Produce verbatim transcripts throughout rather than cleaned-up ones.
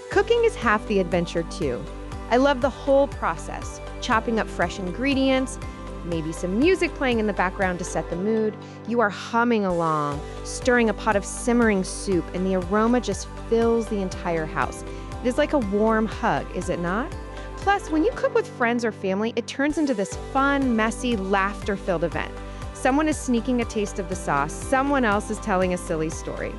Cooking is half the adventure, too. I love the whole process, chopping up fresh ingredients, maybe some music playing in the background to set the mood. You are humming along, stirring a pot of simmering soup, and the aroma just fills the entire house. It is like a warm hug, is it not? Plus, when you cook with friends or family, it turns into this fun, messy, laughter-filled event. Someone is sneaking a taste of the sauce, someone else is telling a silly story.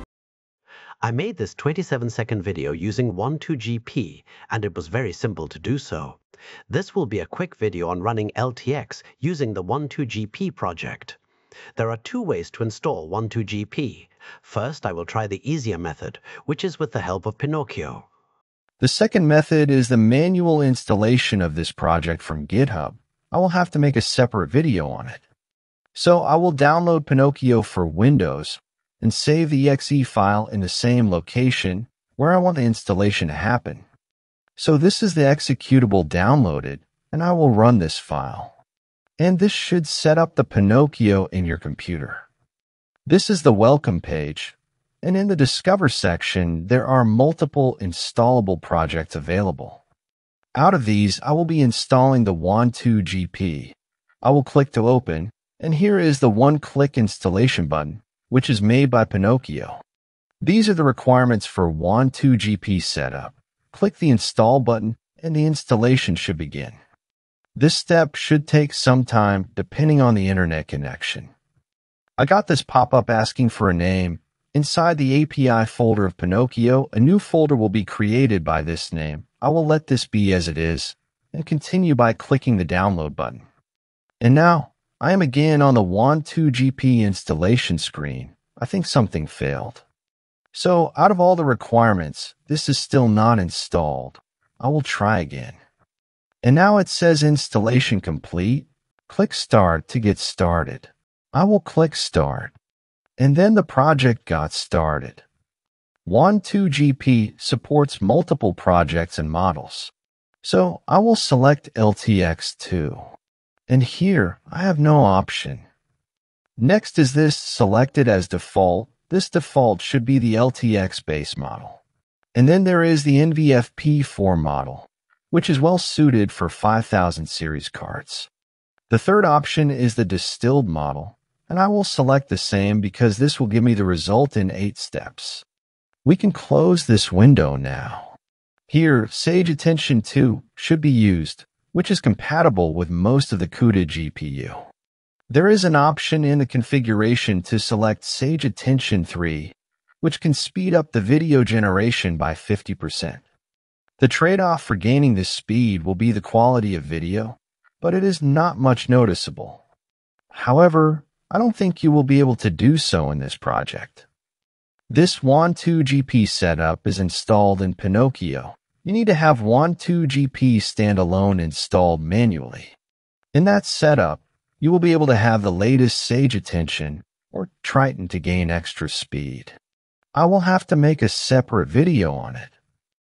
I made this twenty-seven second video using one two G P, and it was very simple to do so. This will be a quick video on running L T X using the one two G P project. There are two ways to install one two G P. First, I will try the easier method, which is with the help of Pinokio. The second method is the manual installation of this project from GitHub. I will have to make a separate video on it. So I will download Pinokio for Windows and save the E X E file in the same location where I want the installation to happen. So this is the executable downloaded, and I will run this file. And this should set up the Pinokio in your computer. This is the welcome page. And in the Discover section, there are multiple installable projects available. Out of these, I will be installing the one two G P. I will click to open, and here is the one-click installation button, which is made by Pinokio. These are the requirements for one two G P setup. Click the Install button, and the installation should begin. This step should take some time, depending on the internet connection. I got this pop-up asking for a name. Inside the A P I folder of Pinokio, a new folder will be created by this name. I will let this be as it is, and continue by clicking the download button. And now, I am again on the one two G P installation screen. I think something failed. So, out of all the requirements, this is still not installed. I will try again. And now it says installation complete. Click Start to get started. I will click Start. And then the project got started. one two G P supports multiple projects and models. So I will select L T X two. And here I have no option. Next is this selected as default. This default should be the L T X base model. And then there is the N V F P four model, which is well suited for five thousand series cards. The third option is the distilled model. And I will select the same because this will give me the result in eight steps. We can close this window now. Here, Sage Attention two should be used, which is compatible with most of the CUDA G P U. There is an option in the configuration to select Sage Attention three, which can speed up the video generation by fifty percent. The trade-off for gaining this speed will be the quality of video, but it is not much noticeable. However, I don't think you will be able to do so in this project. This one two G P setup is installed in Pinokio. You need to have one two G P standalone installed manually. In that setup, you will be able to have the latest Sage Attention or Triton to gain extra speed. I will have to make a separate video on it.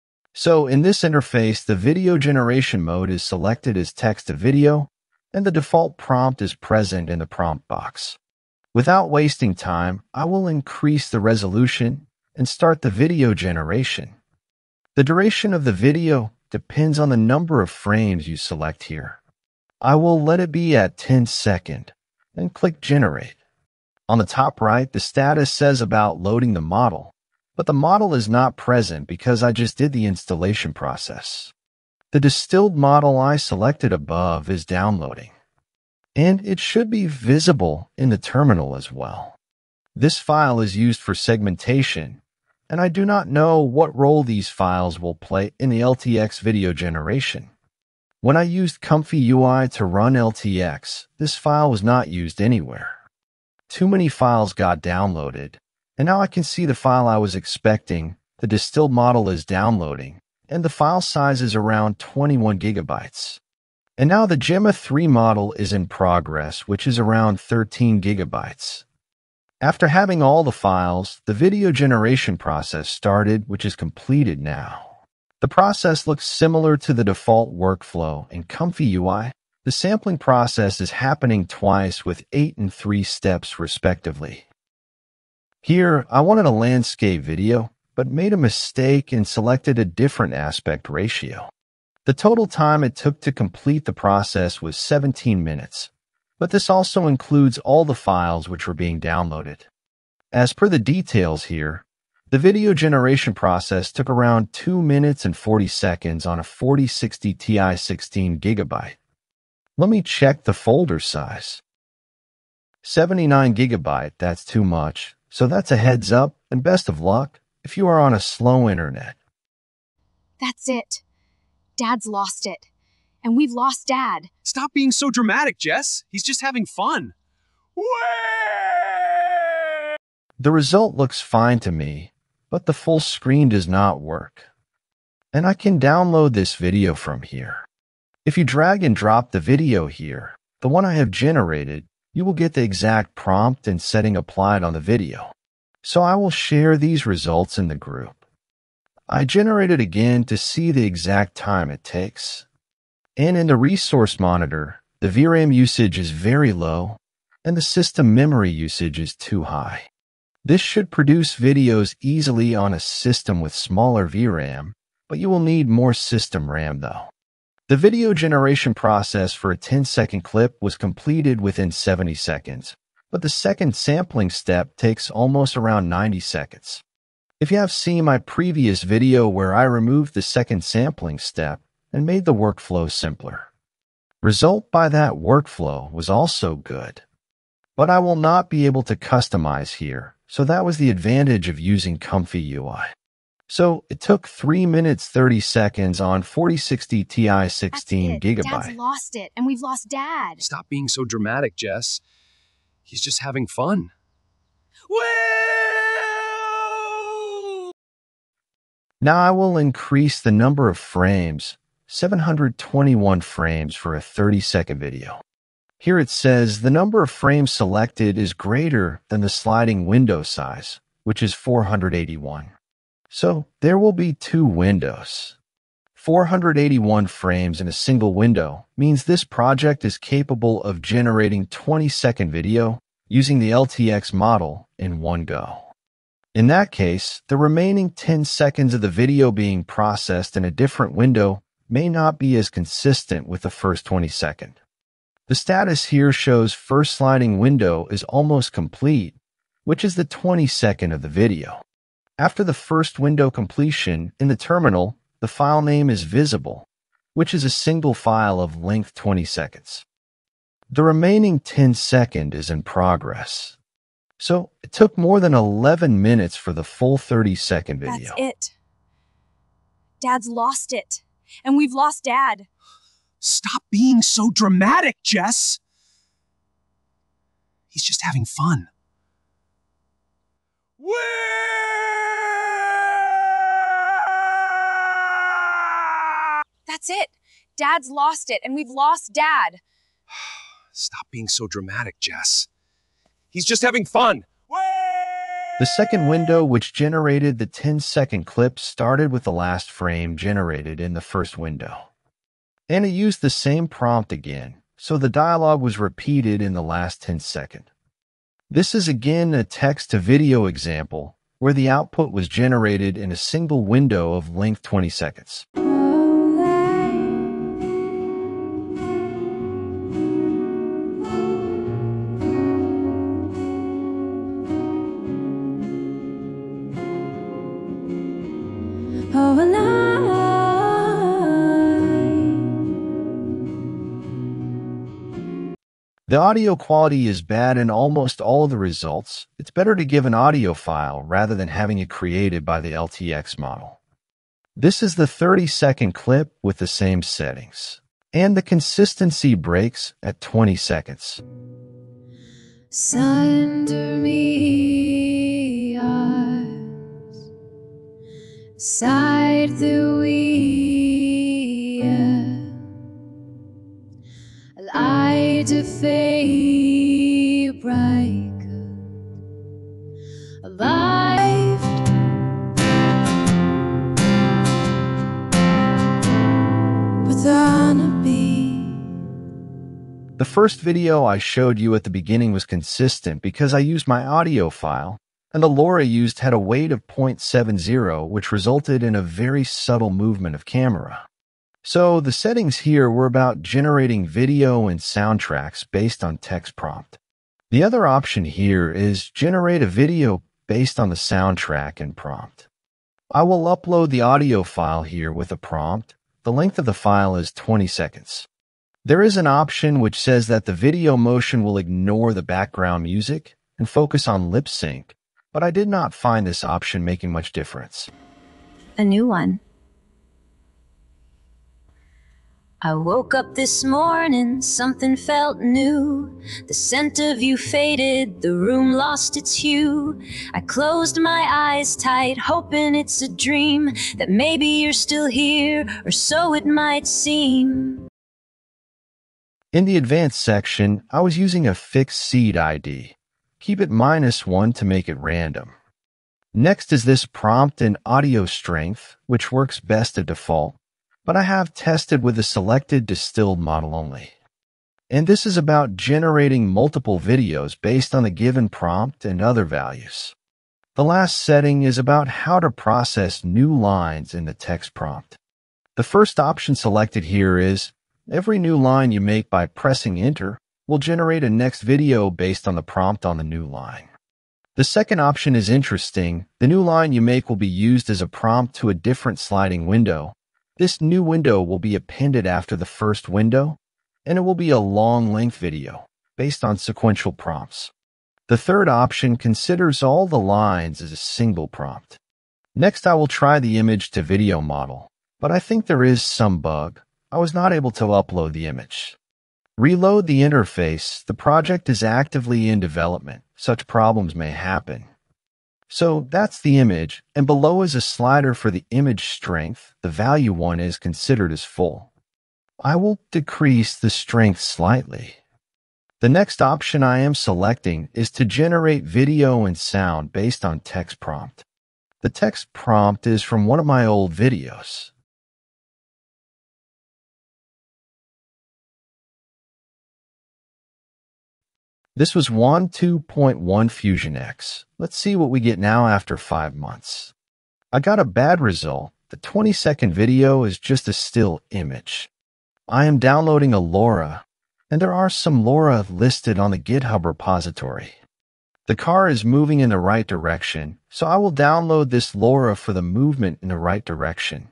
So in this interface, the video generation mode is selected as text to video, and the default prompt is present in the prompt box. Without wasting time, I will increase the resolution and start the video generation. The duration of the video depends on the number of frames you select here. I will let it be at ten seconds and click Generate. On the top right, the status says about loading the model, but the model is not present because I just did the installation process. The distilled model I selected above is downloading, and it should be visible in the terminal as well. This file is used for segmentation, and I do not know what role these files will play in the L T X video generation. When I used Comfy U I to run L T X, this file was not used anywhere. Too many files got downloaded, and now I can see the file I was expecting. The distilled model is downloading, and the file size is around twenty-one gigabytes. And now the Gemma three model is in progress, which is around thirteen gigabytes. After having all the files, the video generation process started, which is completed now. The process looks similar to the default workflow in Comfy U I. The sampling process is happening twice with eight and three steps respectively. Here, I wanted a landscape video. but made a mistake and selected a different aspect ratio. The total time it took to complete the process was seventeen minutes, but this also includes all the files which were being downloaded. As per the details here, the video generation process took around two minutes and forty seconds on a forty sixty Ti sixteen gigabyte. Let me check the folder size. seventy-nine gigabyte, that's too much, so that's a heads up and best of luck if you are on a slow internet. That's it. Dad's lost it. And we've lost Dad. Stop being so dramatic, Jess. He's just having fun. The result looks fine to me, but the full screen does not work. And I can download this video from here. If you drag and drop the video here, the one I have generated, you will get the exact prompt and setting applied on the video. So I will share these results in the group. I generated again to see the exact time it takes. And in the resource monitor, the V RAM usage is very low and the system memory usage is too high. This should produce videos easily on a system with smaller V RAM, but you will need more system RAM though. The video generation process for a ten second clip was completed within seventy seconds, but the second sampling step takes almost around ninety seconds. If you have seen my previous video where I removed the second sampling step and made the workflow simpler. Result by that workflow was also good. But I will not be able to customize here, so that was the advantage of using Comfy U I. So it took three minutes thirty seconds on forty sixty Ti sixteen gigabyte. Dad's lost it, and we've lost Dad. Stop being so dramatic, Jess. He's just having fun. Now I will increase the number of frames, seven hundred twenty-one frames for a thirty second video. Here it says the number of frames selected is greater than the sliding window size, which is four hundred eighty-one. So there will be two windows. four hundred eighty-one frames in a single window means this project is capable of generating twenty second video using the L T X model in one go. In that case, the remaining ten seconds of the video being processed in a different window may not be as consistent with the first twenty second. The status here shows first sliding window is almost complete, which is the twenty second of the video. After the first window completion, in the terminal, the file name is visible, which is a single file of length twenty seconds. The remaining ten second is in progress. So it took more than eleven minutes for the full thirty second video. That's it. Dad's lost it. And we've lost Dad. Stop being so dramatic, Jess. He's just having fun. That's it. Dad's lost it, and we've lost Dad. Stop being so dramatic, Jess. He's just having fun. The second window, which generated the ten second clip, started with the last frame generated in the first window. And it used the same prompt again, so the dialogue was repeated in the last ten second. This is again a text-to-video example, where the output was generated in a single window of length twenty seconds. The audio quality is bad in almost all of the results. It's better to give an audio file rather than having it created by the L T X model. This is the thirty second clip with the same settings. And the consistency breaks at twenty seconds. Sunder me arms, side the wheel, light a fade bright alive. With on a beat. The first video I showed you at the beginning was consistent because I used my audio file, and the LoRa used had a weight of zero point seven zero, which resulted in a very subtle movement of camera. So the settings here were about generating video and soundtracks based on text prompt. The other option here is generate a video based on the soundtrack and prompt. I will upload the audio file here with a prompt. The length of the file is twenty seconds. There is an option which says that the video motion will ignore the background music and focus on lip sync, but I did not find this option making much difference. A new one. I woke up this morning, something felt new. The scent of you faded, the room lost its hue. I closed my eyes tight, hoping it's a dream, that maybe you're still here, or so it might seem. In the advanced section, I was using a fixed seed I D. Keep it minus one to make it random. Next is this prompt in audio strength, which works best at default, but I have tested with the selected distilled model only. And this is about generating multiple videos based on the given prompt and other values. The last setting is about how to process new lines in the text prompt. The first option selected here is every new line you make by pressing enter will generate a next video based on the prompt on the new line. The second option is interesting. The new line you make will be used as a prompt to a different sliding window. This new window will be appended after the first window, and it will be a long-length video based on sequential prompts. The third option considers all the lines as a single prompt. Next, I will try the image to video model, but I think there is some bug. I was not able to upload the image. Reload the interface. The project is actively in development. Such problems may happen. So that's the image, and below is a slider for the image strength. The value one is considered as full. I will decrease the strength slightly. The next option I am selecting is to generate video and sound based on text prompt. The text prompt is from one of my old videos. This was one two point one Fusion X. Let's see what we get now after five months. I got a bad result. The twenty second video is just a still image. I am downloading a LoRa, and there are some LoRa listed on the GitHub repository. The car is moving in the right direction, so I will download this LoRa for the movement in the right direction.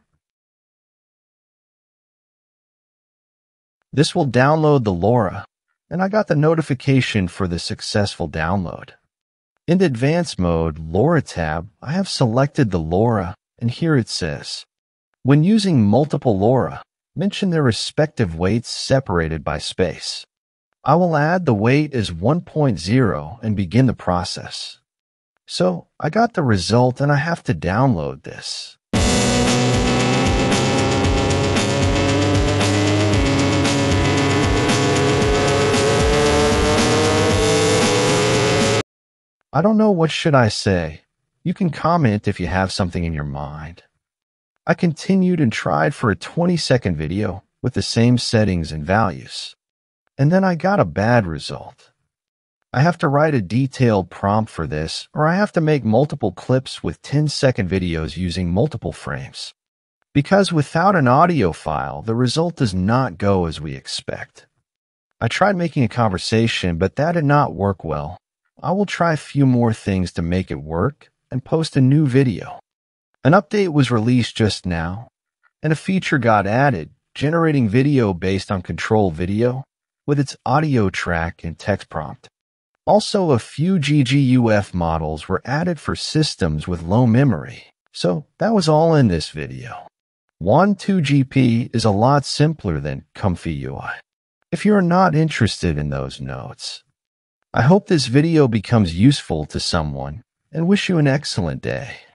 This will download the LoRa, and I got the notification for the successful download. In the advanced mode, LoRa tab, I have selected the LoRa, and here it says, when using multiple LoRa, mention their respective weights separated by space. I will add the weight as one point zero and begin the process. So I got the result and I have to download this. I don't know what should I say. You can comment if you have something in your mind. I continued and tried for a twenty second video with the same settings and values. And then I got a bad result. I have to write a detailed prompt for this, or I have to make multiple clips with ten second videos using multiple frames. Because without an audio file, the result does not go as we expect. I tried making a conversation, but that did not work well. I will try a few more things to make it work and post a new video. An update was released just now, and a feature got added, generating video based on control video with its audio track and text prompt. Also, a few G G U F models were added for systems with low memory. So that was all in this video. one two G P is a lot simpler than Comfy U I. If you're not interested in those notes, I hope this video becomes useful to someone and wish you an excellent day.